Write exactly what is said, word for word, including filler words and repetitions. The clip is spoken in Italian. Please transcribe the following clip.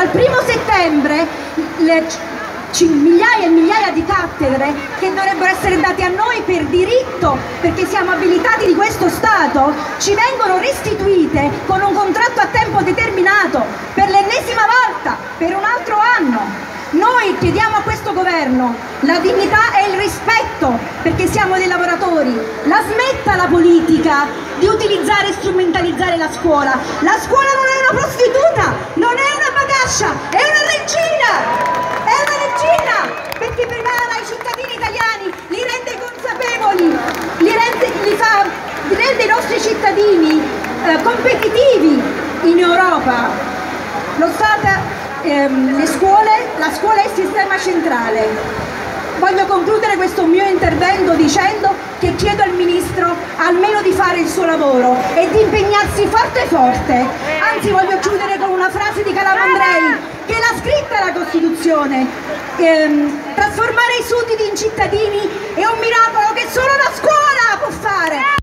dal primo settembre le migliaia e migliaia di cattedre che dovrebbero essere date a noi per diritto, perché siamo abilitati di questo Stato, ci vengono restituite con un contratto a tempo determinato per l'ennesima volta, per un altro anno. Noi chiediamo a questo governo la dignità e il rispetto, perché siamo dei lavoratori. La smetta la politica di utilizzare e strumentalizzare la scuola. La scuola non è una prostituta, non è una bagascia, è una regina! È una regina! Perché prepara i cittadini italiani, li rende consapevoli, li rende, li fa, li rende i nostri cittadini eh, competitivi in Europa. Lo Stato, ehm, le scuole, la scuola è il sistema centrale. Voglio concludere questo mio intervento dicendo che chiedo al Ministro almeno di fare il suo lavoro e di impegnarsi forte forte. Anzi, voglio chiudere con una frase di Calamandrei, che l'ha scritta la Costituzione. Ehm, trasformare i sudditi in cittadini è un miracolo che solo la scuola può fare.